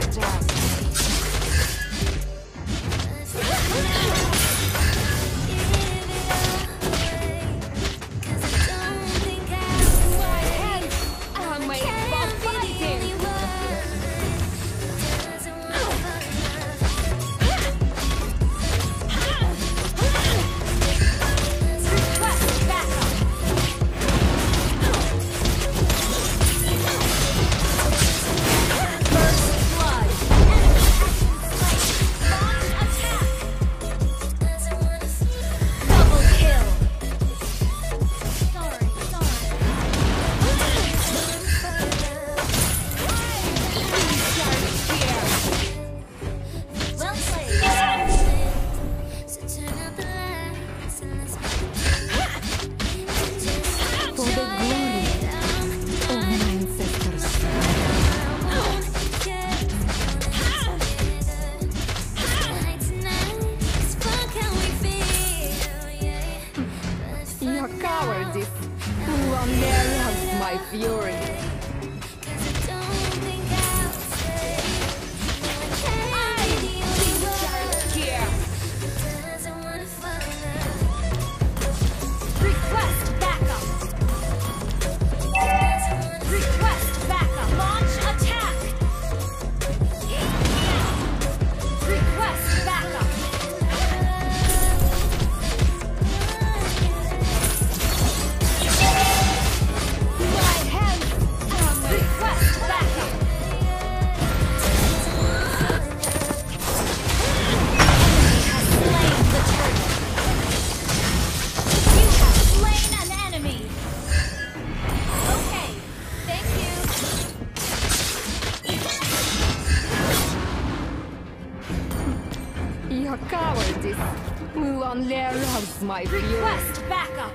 jam. My hands are made for fighting. Request backup. First blood. Launch attack. Double kill. Sorry. Recharge here. Well played. So turn out the lights and let's For the glory of my ancestors. Your cowardice will never my fury. Recharge here. Request backup. Request backup. Launch attack. Request backup. My hands are made. Request backup. Has slain the turtle. You have slain an enemy. Okay, thank you. Your cowardice will only arouse my fury. Request backup.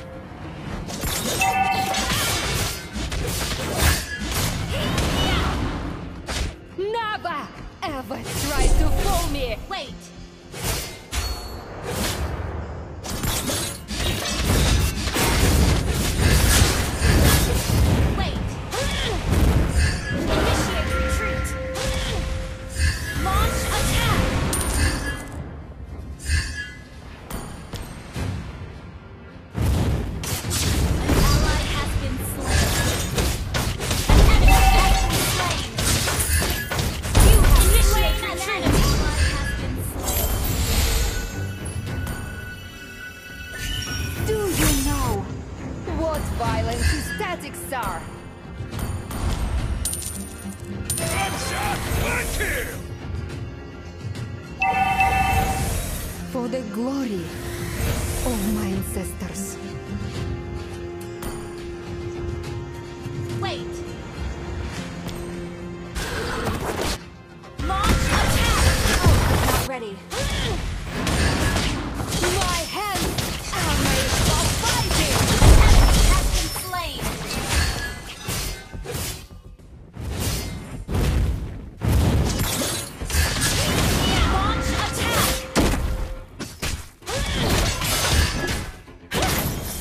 Never ever try to fool me. Wait. Wait. Initiate retreat. Launch attack. An ally has been slain. An enemy has been slain. You have slain an enemy. Ally has been slain. Do you know what violent statics are? For the glory of my ancestors. Wait. Launch attack. Oh, not ready. My hands are made for fighting. An enemy has been slain. Launch attack.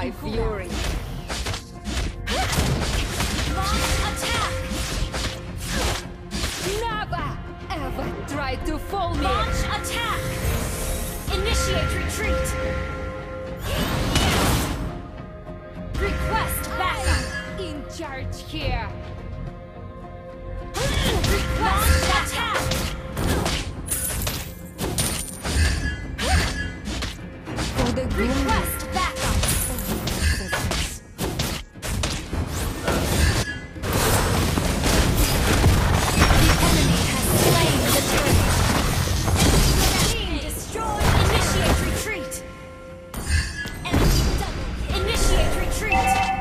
my fury. Launch attack! Never ever try to fool me. Launch attack! Initiate retreat! Request backup! In charge here. Request attack! For the glory. Request backup! The enemy has slain the turret. Team destroyed. Initiate retreat. Enemy double. Initiate retreat.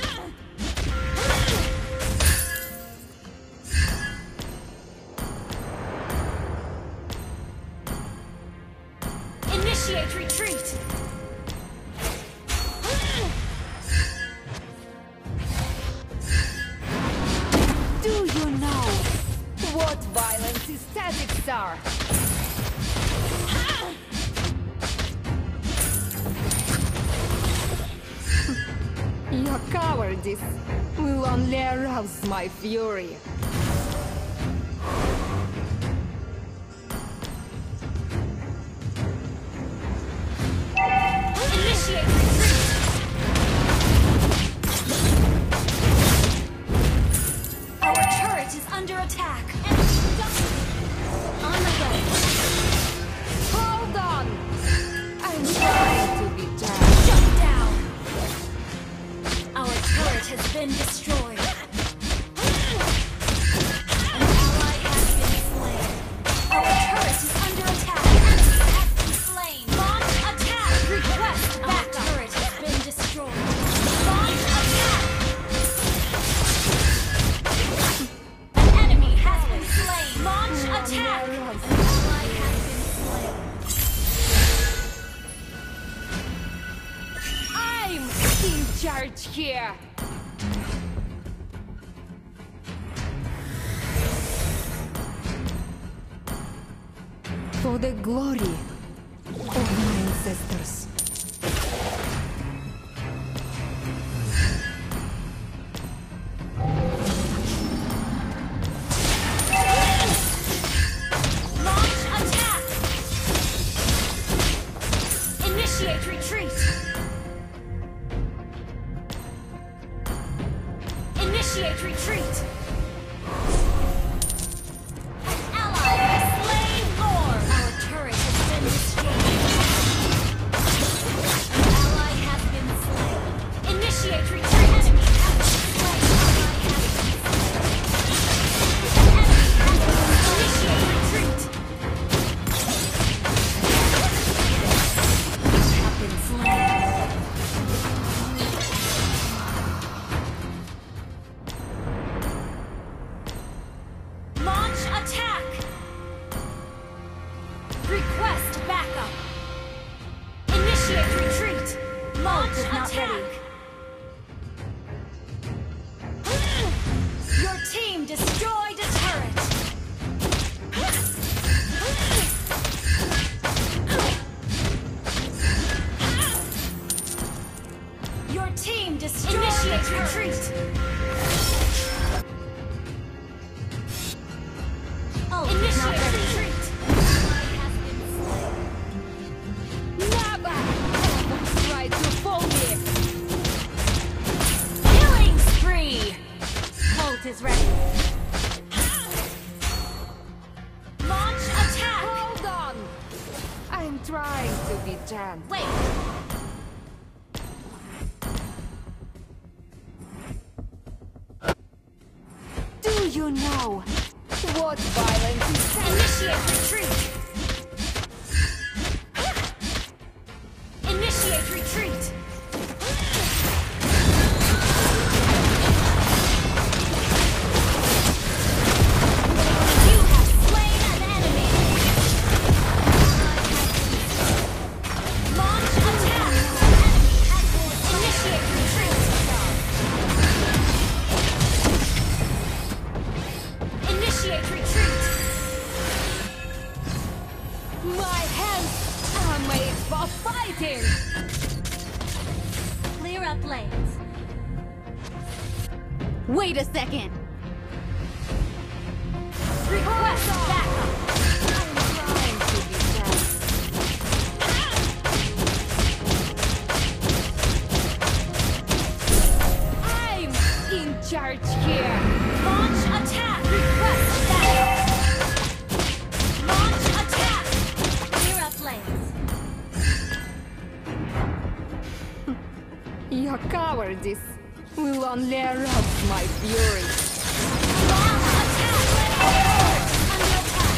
Initiate retreat. Do you know what violence statics are? Your cowardice will only arouse my fury. Initiate retreat. Our turret is under attack. Enemy double. On the way. Hold on! I'm trying to be done. Shut down. Our turret has been destroyed. An ally has been slain. Our turret is under attack. Enemy has been slain. Launch attack. Request backup. Our turret has been destroyed. Launch attack. An enemy has been slain. Launch attack. An ally has been slain. I'm in charge here. For the glory of my ancestors. Launch attack! Initiate retreat! Initiate retreat! An ally has slain Lord! Our turret has been destroyed. An ally has been slain. Initiate retreat! Enemy has been slain. Ally has been slain. Initiate retreat! Have been slain. Launch attack! Request backup! Initiate retreat! Launch attack! Your team destroyed a turret! Your team destroyed Initiate retreat! Initiate retreat! Ally has been slain. Never ever try to fool me. Killing spree! Ult is ready. Launch attack! Hold on! I'm trying to be done. Wait! Do you know what violence is? Initiate retreat! Initiate retreat! You have slain an enemy! Launch attack! Initiate retreat! Initiate retreat! My hands are made for fighting! Clear Clear up lanes. Wait a second! Request backup. I'm trying to be fast. I'm in charge here! Launch attack. Request backup. Launch attack. Clear up lanes. Your cowardice will only arouse my fury. Launch attack. Under attack.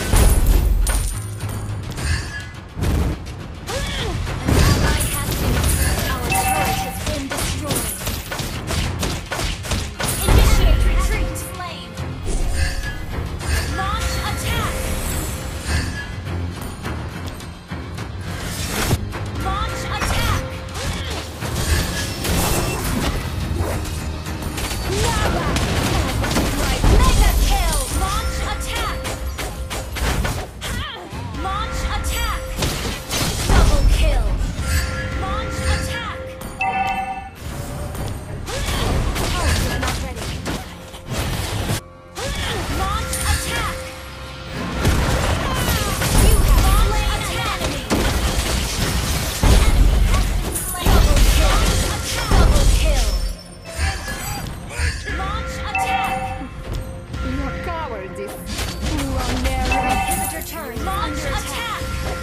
An ally has been destroyed. Our turret has been destroyed. Initiate retreat. Flame. Launch attack. Launch attack. Mega kill. Launch attack. Launch attack. Double kill. Launch attack. Oh, you're not ready. Launch attack. You have slain an enemy. Enemy has been slain. Double kill. Double kill. Launch attack. Your cowardice will only arouse. Inhibitor turret. Launch attack.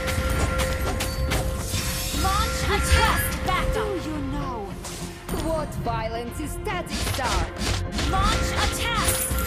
Launch attack. Backup. Do you know what violence is static star? Launch attack.